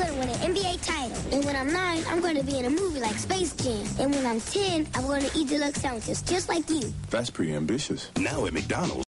to win an NBA title. And when I'm 9, I'm going to be in a movie like Space Jam. And when I'm 10, I'm going to eat deluxe sandwiches just like you. That's pretty ambitious. Now at McDonald's.